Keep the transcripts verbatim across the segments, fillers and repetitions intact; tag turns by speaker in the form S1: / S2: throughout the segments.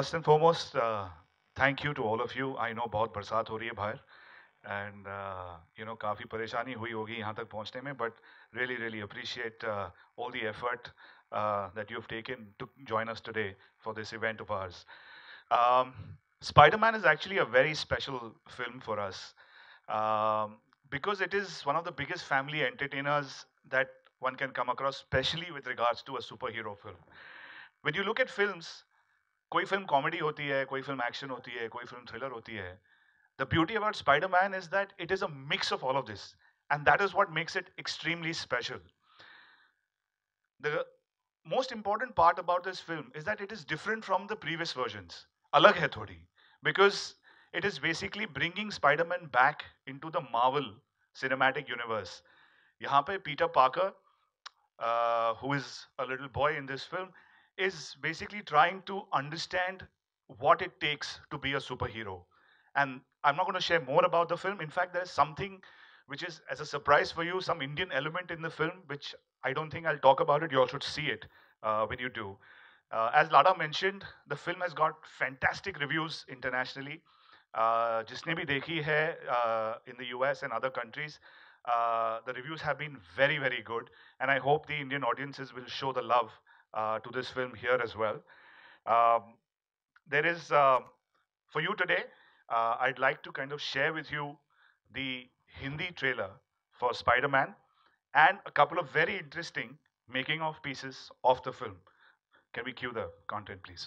S1: first and foremost, uh, thank you to all of you. I know बहुत बरसात हो रही है बाहर, and uh, you know काफी परेशानी हुई होगी यहाँ तक पहुँचने में, but really, really appreciate uh, all the effort uh, that you've taken to join us today for this event of ours. Um, Spider-Man is actually a very special film for us um, because it is one of the biggest family entertainers that one can come across, especially with regards to a superhero film. When you look at films, कोई film comedy होती है, कोई film action होती है, कोई film thriller होती है. The beauty about Spider-Man is that it is a mix of all of this, and that is what makes it extremely special. The most important part about this film is that it is different from the previous versions. अलग है थोड़ी, because it is basically bringing Spider-Man back into the Marvel cinematic universe. यहाँ पे Peter Parker, uh, who is a little boy in this film, is basically trying to understand what it takes to be a superhero. And I'm not going to share more about the film. In fact, there's something which is, as a surprise for you, some Indian element in the film, which I don't think I'll talk about it. You all should see it uh, when you do. Uh, as Lada mentioned, the film has got fantastic reviews internationally. Uh, जिसने भी देखी है uh, in the U S and other countries, uh, the reviews have been very, very good. And I hope the Indian audiences will show the love uh, to this film here as well. Um, there is, uh, for you today, uh, I'd like to kind of share with you the Hindi trailer for Spider-Man and a couple of very interesting making of pieces of the film. Can we cue the content, please?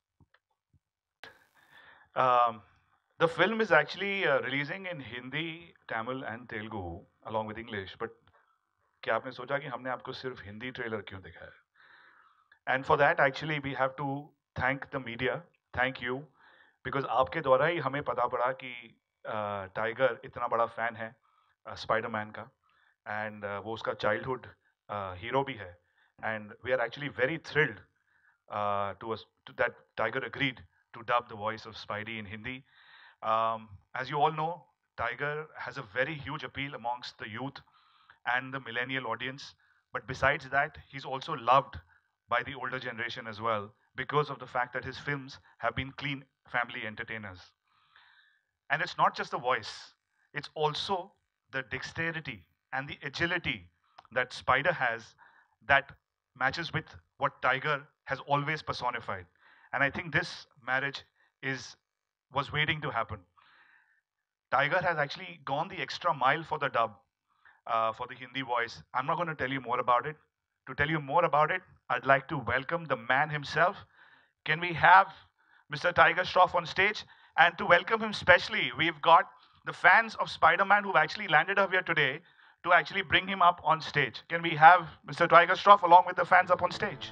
S1: Um, the film is actually uh, releasing in Hindi, Tamil and Telugu along with English, but क्या आपने सोचा कि हमने आपको सिर्फ Hindi trailer क्यों दिखाया? And for that, actually, we have to thank the media. Thank you, because आपके द्वारा ही हमें पता पड़ा कि टाइगर इतना बड़ा फैन है स्पाइडरमैन का, and uh, वो उसका चाइल्डहुड हीरो भी है, and we are actually very thrilled uh, to us to that Tiger agreed to dub the voice of Spidey in Hindi. Um, as you all know, Tiger has a very huge appeal amongst the youth and the millennial audience. But besides that, he's also loved by the older generation as well because of the fact that his films have been clean family entertainers. And it's not just the voice, it's also the dexterity and the agility that Spider has that matches with what Tiger has always personified. And I think this marriage is was waiting to happen. Tiger has actually gone the extra mile for the dub, uh, for the Hindi voice. I'm not going to tell you more about it. To tell you more about it, I'd like to welcome the man himself. Can we have Mister Tiger Shroff on stage? And to welcome him specially, we've got the fans of Spider-Man who've actually landed up here today to actually bring him up on stage. Can we have Mister Tiger Shroff along with the fans up on stage?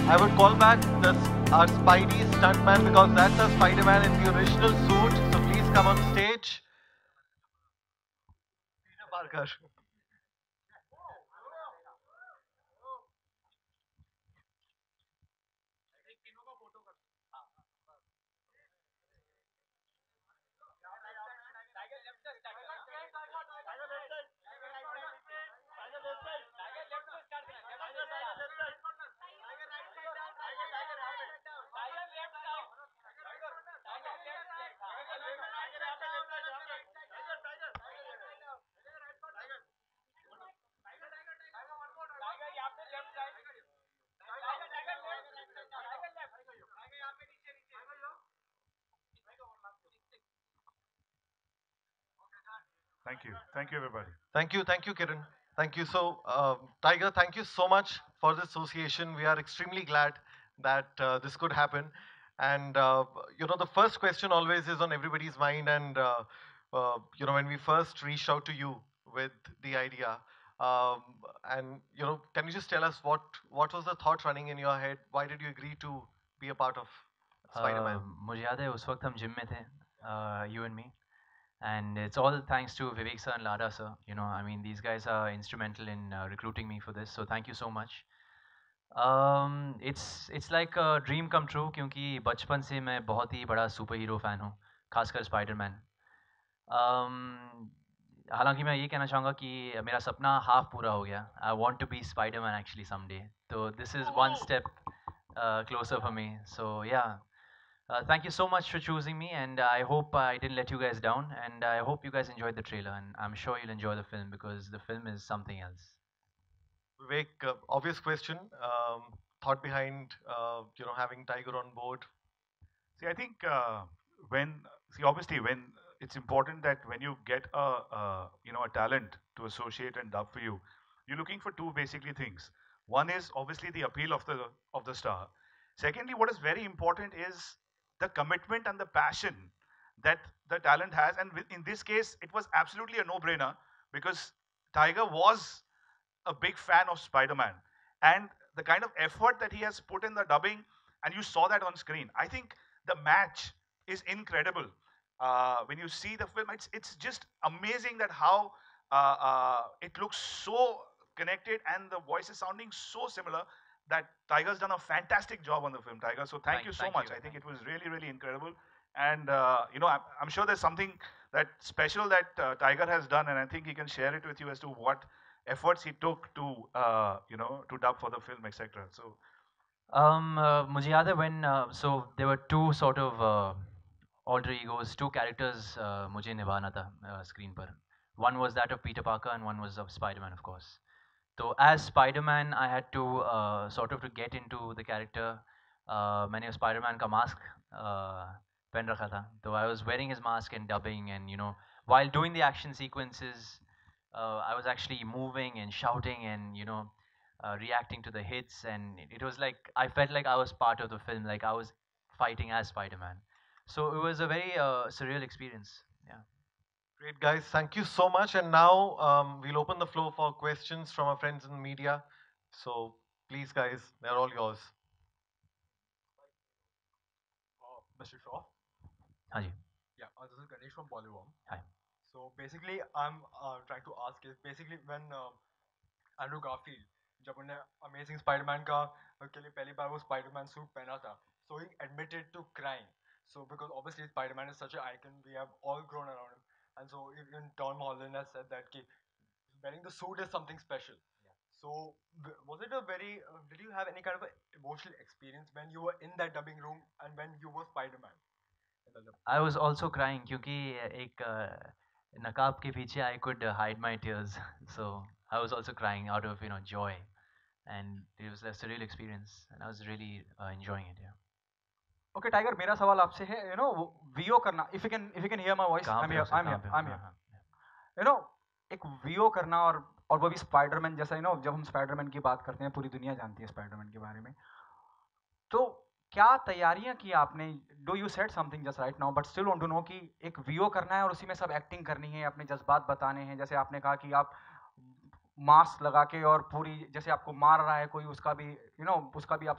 S2: I would call back the, our Spidey stuntman because that's a Spider-Man in the original suit. So please come on stage. Peter Parker.
S1: Thank you. Thank you, everybody.
S2: Thank you, thank you, Kiran. Thank you. So, uh, Tiger, thank you so much for this association. We are extremely glad that uh, this could happen. And, uh, you know, the first question always is on everybody's mind. And, uh, uh, you know, when we first reached out to you with the idea, um, and, you know, can you just tell us what, what was the thought running in your head? Why did you agree to be a part of Spider-Man?
S3: Uh, मुझे याद है उस वक्त हम gym में थे, uh, you and me, and it's all thanks to Vivek sir and Lada sir. You know, I mean, these guys are instrumental in uh, recruiting me for this, so thank you so much. Um, it's it's like a dream come true क्योंकि बचपन से मैं बहुत ही बड़ा super hero fan हूँ, खासकर Spiderman. um, हालांकि मैं ये कहना चाहूँगा कि मेरा सपना हाफ पूरा हो गया. I want to be Spider-Man actually someday. So this is one step uh, closer for me. So yeah. Uh, thank you so much for choosing me, and I hope I didn't let you guys down, and I hope you guys enjoyed the trailer, and I'm sure you'll enjoy the film because the film is something else.
S2: Vivek, uh, obvious question. Um, thought behind, uh, you know, having Tiger on board.
S1: See, I think uh, when see obviously when it's important that when you get a, a you know a talent to associate and dub for you, you're looking for two basically things. One is obviously the appeal of the of the star. Secondly, what is very important is the commitment and the passion that the talent has. And with- in this case, it was absolutely a no-brainer because Tiger was a big fan of Spider-Man, and the kind of effort that he has put in the dubbing, and you saw that on screen. I think the match is incredible. Uh, when you see the film, it's it's just amazing that how uh, uh, it looks so connected and the voice is sounding so similar. That Tiger's done a fantastic job on the film, Tiger. So thank,
S3: Thank-
S1: you so
S3: thank
S1: much.
S3: you,
S1: I think
S3: thank
S1: it was really really incredible, and uh, you know I'm, I'm sure there's something that special that uh, Tiger has done, and I think he can share it with you as to what efforts he took to uh, you know to dub for the film, et cetera. So
S3: Um, uh, मुझे याद है when uh, so there were two sort of uh, alter egos, two characters uh, मुझे निभाना था uh, screen पर. One was that of Peter Parker and one was of Spider-Man, of course. So as Spider-Man, I had to uh, sort of to get into the character. Uh, मैंने Spider-Man का mask uh, पहन रखा था. So I was wearing his mask and dubbing, and you know, while doing the action sequences, uh, I was actually moving and shouting and you know, uh, reacting to the hits, and it, it was like I felt like I was part of the film, like I was fighting as Spider-Man. So it was a very uh, surreal experience. Yeah.
S2: Great, guys. Thank you so much. And now um, we'll open the floor for questions from our friends in the media. So please, guys, they're all yours.
S4: Uh, Mister Shaw.
S3: हाँ जी.
S4: Yeah, uh, this is Ganesh from Bollywood.
S3: Hi.
S4: So basically, I'm uh, trying to ask is basically when uh, Andrew Garfield, जब उन्हें Amazing Spider-Man का के लिए पहली बार वो Spider-Man suit पहना था, so he admitted to crying. So because obviously Spider-Man is such an icon, we have all grown around him, and so even Tom Holland has said that कि wearing the suit is something special. Yeah. So w- was it a very? Uh, did you have any kind of a emotional experience when you were in that dubbing room and when you were Spider-Man? in the dub-
S3: I was also crying क्योंकि एक uh, नकाब के पीछे I could uh, hide my tears. So I was also crying out of you know joy, and it was a surreal experience, and I was really uh, enjoying it. Yeah.
S5: Okay tiger, मेरा सवाल आपसे है, you know VO करना, if you can if you can hear my voice,
S3: कहाँ
S5: I am
S3: पे हो
S5: here
S3: sir?
S5: I am
S3: कहाँ
S5: here
S3: पे हो?
S5: आई एम
S3: हाँ,
S5: हियर
S3: हाँ.
S5: यू नो एक वीओ करना, और और वो भी स्पाइडरमैन जैसा, यू नो जब हम स्पाइडरमैन की बात करते हैं पूरी दुनिया जानती है स्पाइडरमैन के बारे में, तो क्या तैयारियां की आपने? Do you said something just right now, but still want to know कि एक वीओ करना है और उसी में सब एक्टिंग करनी है, अपने जज्बात बताने हैं, जैसे आपने कहा कि आप मास्क लगा के और पूरी जैसे आपको मार रहा है कोई, उसका भी यू you नो know, उसका भी आप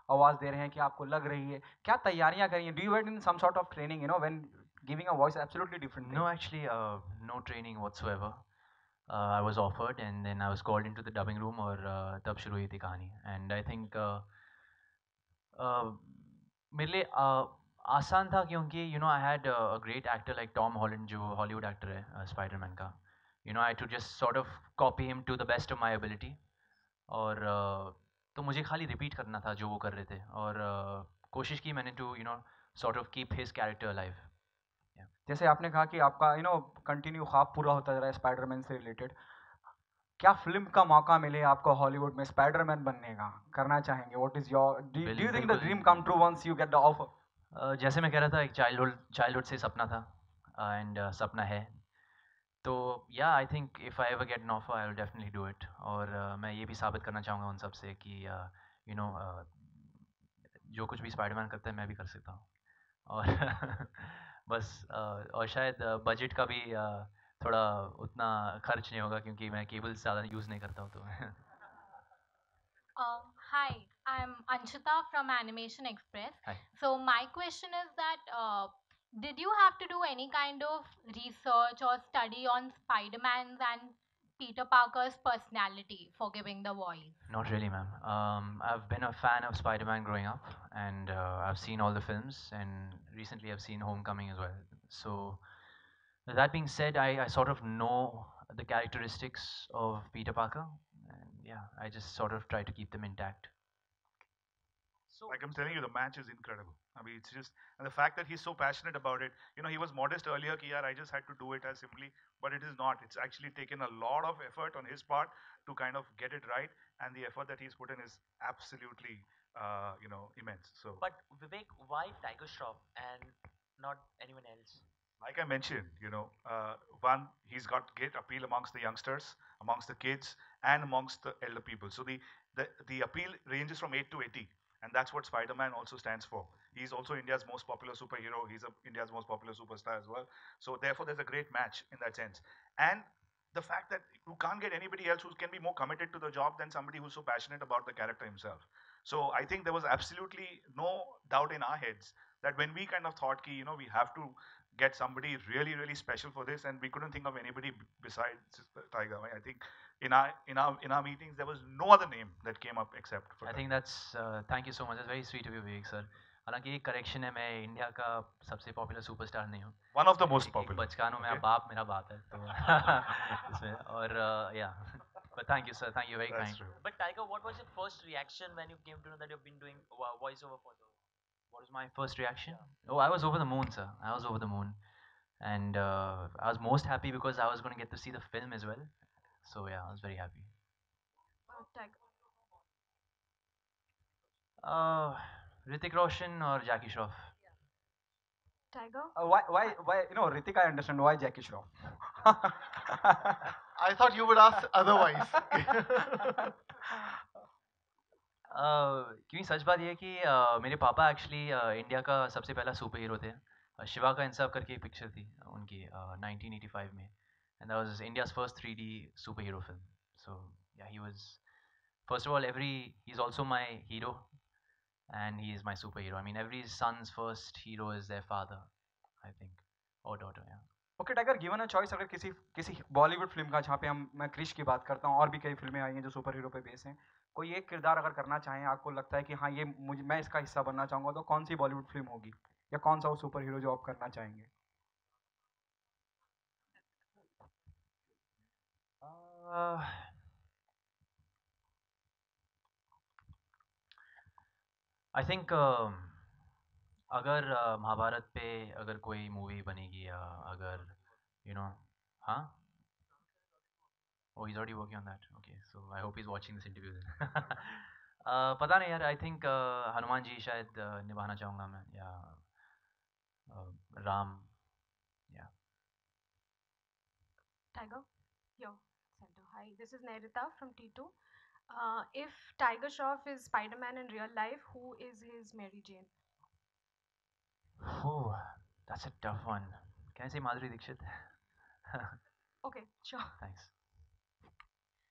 S5: आवाज़ दे रहे हैं कि आपको लग रही है, क्या तैयारियां करी हैं? Do you had in some sort of training, you know when giving a voice absolutely different
S3: No, actually, uh, no training whatsoever. Uh, I was offered, and then I was called into the dubbing room, और uh, तब शुरू हुई थी कहानी. And I think uh, uh, मेरे लिए uh, आसान था, क्योंकि you know I had a, a great actor like Tom Holland, जो हॉलीवुड एक्टर है स्पाइडरमैन का. You know, I had to just sort of copy him to the best of my ability. और uh, तो मुझे खाली repeat करना था जो वो कर रहे थे, और uh, कोशिश की मैंने to you know sort of keep his character alive.
S5: जैसे आपने कहा कि आपका यू नो कंटिन्यू ख्वाब पूरा होता जा रहा है स्पाइडरमैन से रिलेटेड, क्या फिल्म का मौका मिले आपको हॉलीवुड में स्पाइडरमैन बनने का, करना चाहेंगे? What is your, do you think the
S3: बिल्कुल.
S5: Dream come true once you get the offer?
S3: Uh, जैसे मैं कह रहा था, एक चाइल्डहुड चाइल्डहुड से सपना था, एंड uh, सपना है. तो या I think if I ever get an offer I will definitely do it. और uh, मैं ये भी साबित करना चाहूँगा उन सब से कि यू नो जो कुछ भी स्पाइडरमैन करता है मैं भी कर सकता हूँ. और बस uh, और शायद बजट का भी uh, थोड़ा उतना खर्च नहीं होगा, क्योंकि मैं केबल ज़्यादा यूज़ नहीं करता हूँ. तो
S6: Uh, hi, I'm Anshita from Animation Express.
S3: Hi.
S6: So my question is that uh, did you have to do any kind of research or study on Spider-Man's and Peter Parker's personality for giving the voice?
S3: Not really, ma'am. Um, I've been a fan of Spider-Man growing up, and uh, I've seen all the films, and recently I've seen Homecoming as well. So, that being said, I, I sort of know the characteristics of Peter Parker, and yeah, I just sort of try to keep them intact.
S1: So, like I'm telling you, the match is incredible. I mean, it's just, and the fact that he's so passionate about it. You know, he was modest earlier, ki, yaar, I just had to do it as simply, but it is not. It's actually taken a lot of effort on his part to kind of get it right, and the effort that he's put in is absolutely, uh, you know, immense. So,
S7: but Vivek, why Tiger Shroff and not anyone else?
S1: Like I mentioned, you know, uh, one, he's got great appeal amongst the youngsters, amongst the kids, and amongst the elder people. So the the, the appeal ranges from eight to eighty. And that's what Spider-Man also stands for. He's also India's most popular superhero. He's a, India's most popular superstar as well. So therefore, there's a great match in that sense. And the fact that you can't get anybody else who can be more committed to the job than somebody who's so passionate about the character himself. So I think there was absolutely no doubt in our heads that when we kind of thought, ki, you know, we have to get somebody really, really special for this, and we couldn't think of anybody besides Tiger. I think in our in our in our meetings there was no other name that came up except for.
S3: I
S1: Tiger.
S3: think that's uh, thank you so much. That's very sweet of you, Vivek sir. हालांकि एक correction है, मैं India का सबसे popular superstar नहीं हूँ.
S1: One of the most popular.
S3: बचकानों में
S1: okay.
S3: बाप मेरा बाप है तो इसमें और या. But thank you, sir. Thank you, very
S1: That's
S3: kind.
S1: True.
S7: But Tiger, what was your first reaction when you came to know that you've been doing voiceover for the?
S3: What was my first reaction? Yeah. Oh, I was over the moon, sir. I was over the moon, and uh, I was most happy because I was going to get to see the film as well. So yeah, I was very happy.
S6: Uh, Tiger.
S3: Uh, Hrithik Roshan or Jackie Shroff?
S6: Tiger?
S5: Uh, why, why, why, you know, Ritik, I understand. Why Jackie Shroff?
S2: I thought you would ask otherwise.
S3: uh, क्योंकि सच बात ये है कि uh, मेरे पापा actually uh, India का सबसे पहला सुपर हीरो थे. uh, शिवा का इंसाफ करके एक पिक्चर थी उनकी uh, नाइनटीन एटी फाइव में, and that was India's first three D superhero film. So yeah, he was, first of all, every he's also my hero, and he is my superhero. I mean, every son's first hero is their father, I think, or daughter. Yeah.
S5: Okay tiger, given a choice, अगर किसी किसी Bollywood film का, जहाँ पे हम मैं क्रिश की बात करता हूँ और भी कई फिल्में आई हैं जो सुपर हीरो पे बेस हैं, कोई एक किरदार अगर करना चाहें, आपको लगता है कि हाँ ये मुझे, मैं इसका हिस्सा बनना चाहूँगा, तो कौन सी बॉलीवुड फिल्म होगी या कौन सा वो सुपर हीरो जो आप करना चाहेंगे?
S3: uh, I think uh, अगर uh, महाभारत पे अगर कोई मूवी बनेगी, या अगर you know, हाँ? Oh, he's already working on that. Okay, so I hope he's watching this interview then. uh, पता नहीं यार, I think uh, Hanuman ji शायद uh, निभाना चाहूँगा मैं, या uh, Ram, yeah.
S8: Tiger, yo, center. Hi, this is Nairita from T two. Uh, if Tiger Shroff is Spider-Man in real life, who is his Mary Jane?
S3: Oh, that's a tough one. Can I say Madhuri Dixit?
S8: Okay, sure.
S3: Thanks.
S6: Uh,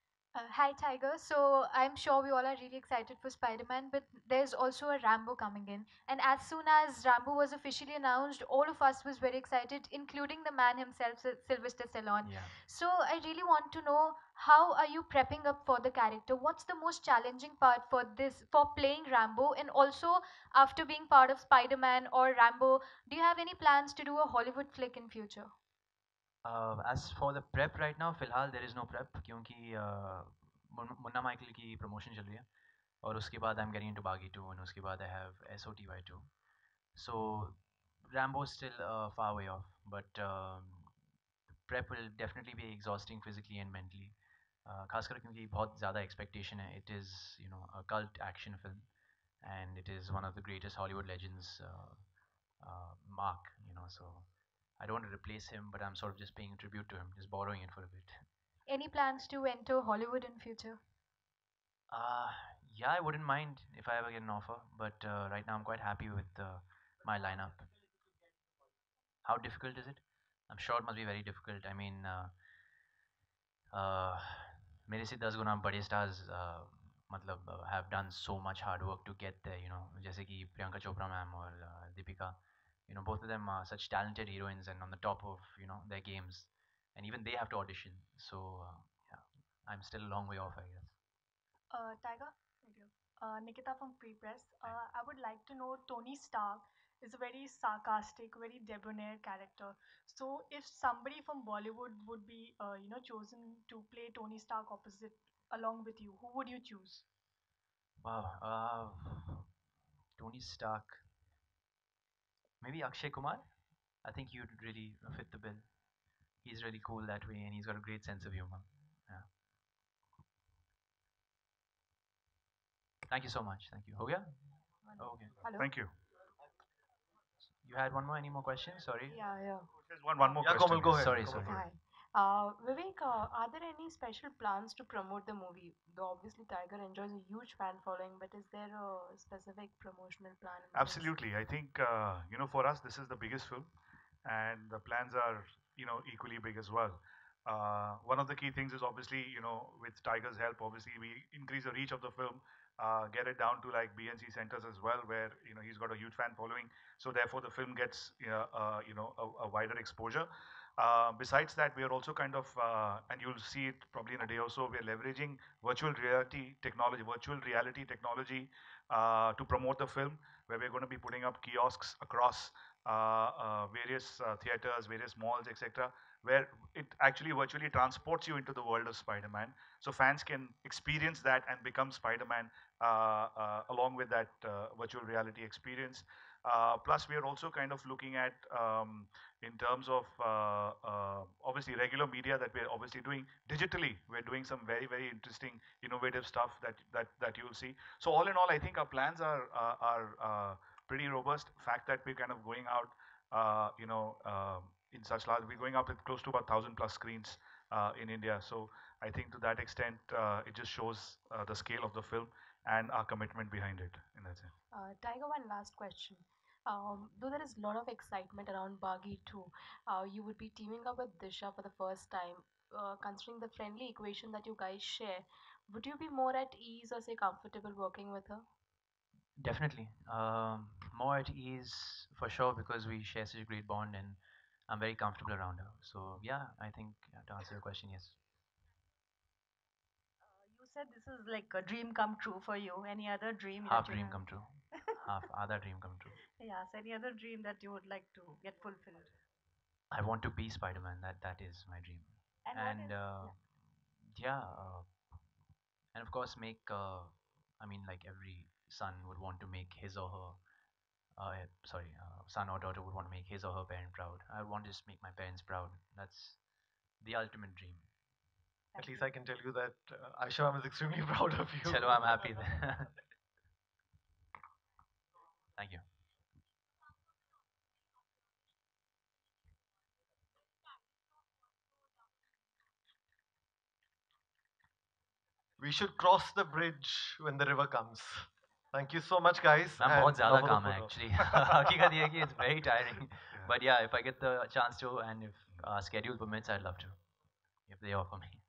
S9: Uh, hi, Tiger. So I'm sure we all are really excited for Spider-Man, but there's also a Rambo coming in. And as soon as Rambo was officially announced, all of us was very excited, including the man himself, Sil- Sylvester Stallone.
S3: Yeah.
S9: So I really want to know, how are you prepping up for the character? What's the most challenging part for this, for playing Rambo? And also, after being part of Spider-Man or Rambo, do you have any plans to do a Hollywood flick in future?
S3: Uh, as for the prep right now, फिलहाल there is no prep क्योंकि uh, मुन- Munna Michael की promotion चल रही है और उसके बाद I'm getting into Baghi two and उसके बाद I have S O T Y two. So Rambo is still uh, far away off, but um, prep will definitely be exhausting physically and mentally. Uh, खासकर क्योंकि बहुत ज़्यादा expectation है. It is, you know, a cult action film, and it is one of the greatest Hollywood legends, uh, uh, Mark. You know, so I don't want to replace him, but I'm sort of just paying tribute to him, just borrowing it for a bit.
S9: Any plans to enter Hollywood in future?
S3: Uh, yeah, I wouldn't mind if I ever get an offer, but uh, right now I'm quite happy with uh, my lineup. How difficult is it? I'm sure it must be very difficult. I mean, uh, uh, मेरे से दस गुना बड़े stars uh, मतलब uh, have done so much hard work to get there. You know, जैसे कि Priyanka Chopra ma'am और uh, Deepika. You know, both of them are such talented heroines and on the top of, you know, their games, and even they have to audition. So uh, yeah, I'm still a long way off, I guess.
S10: Uh, Tiger, thank you. Uh, Nikita from Free Press. Uh, I would like to know Tony Stark is a very sarcastic, very debonair character. So, if somebody from Bollywood would be, uh, you know, chosen to play Tony Stark opposite along with you, who would you choose?
S3: Wow. Uh, Tony Stark. Maybe Akshay Kumar. I think he would really fit the bill. He's really cool that way, and he's got a great sense of humor. Yeah. Thank you so much. Thank you. Oh yeah. Oh, okay.
S10: Hello.
S1: Thank you.
S3: You had one more? Any more questions? Sorry.
S10: Yeah, yeah.
S1: There's one, one more
S2: Yeah,
S1: question.
S2: Komal, go
S1: yes.
S2: ahead.
S3: Sorry,
S2: Komal,
S3: sorry.
S2: go ahead.
S10: Hi. Uh, Vivek, uh, are there any special plans to promote the movie? Though obviously Tiger enjoys a huge fan following, but is there a specific promotional plan in place?
S1: Absolutely. I think, uh, you know, for us, this is the biggest film, and the plans are, you know, equally big as well. Uh, one of the key things is obviously, you know, with Tiger's help, obviously we increase the reach of the film, uh, get it down to like B N C centers as well, where, you know, he's got a huge fan following. So therefore, the film gets, uh, uh, you know, a, a wider exposure. Uh, besides that, we are also kind of, uh, and you'll see it probably in a day or so, we are leveraging virtual reality technology, virtual reality technology uh, to promote the film, where we're going to be putting up kiosks across uh, uh, various uh, theaters, various malls, et cetera, where it actually virtually transports you into the world of Spider-Man. So fans can experience that and become Spider-Man uh, uh, along with that uh, virtual reality experience. Uh, plus, we are also kind of looking at, um, in terms of uh, uh, obviously regular media that we're obviously doing digitally. We're doing some very, very interesting, innovative stuff that that that you'll see. So all in all, I think our plans are uh, are uh, pretty robust. Fact that we're kind of going out, uh, you know, um in such large, we're going up with close to about thousand plus screens uh, in India. So I think to that extent, uh, it just shows uh, the scale of the film and our commitment behind it. In that sense.
S10: Uh, Tiger, one last question. Um, though there is a lot of excitement around Bagi too, uh, you would be teaming up with Disha for the first time. Uh, considering the friendly equation that you guys share, would you be more at ease or say comfortable working with her?
S3: Definitely. Um, more at ease for sure because we share such a great bond, and I'm very comfortable around her. So yeah, I think yeah, to answer your question, yes.
S11: You said this is like a dream come true for you. Any other dream
S3: Half
S11: that you
S3: dream
S11: have?
S3: come true. Half other dream come true.
S11: Yes, any other dream that you would like to get fulfilled?
S3: I want to be Spider-Man. That that is my dream.
S11: And what
S3: And
S11: is
S3: uh, yeah, uh, and of course make. Uh, I mean, like every son would want to make his or her. Uh, eh, sorry, uh, son or daughter would want to make his or her parent proud. I want to just make my parents proud. That's the ultimate dream.
S2: At least I can tell you that uh, Aisha is extremely proud of you.
S3: Chalo, I'm happy then. Thank you.
S2: We should cross the bridge when the river comes. Thank you so much, guys.
S3: Ma'am
S2: and
S3: बहुत ज़्यादा
S2: love of the
S3: काम है
S2: photo.
S3: actually. हकीकत ये है कि it's very tiring. But yeah, if I get the chance to and if uh, schedule permits, I'd love to. If they offer me.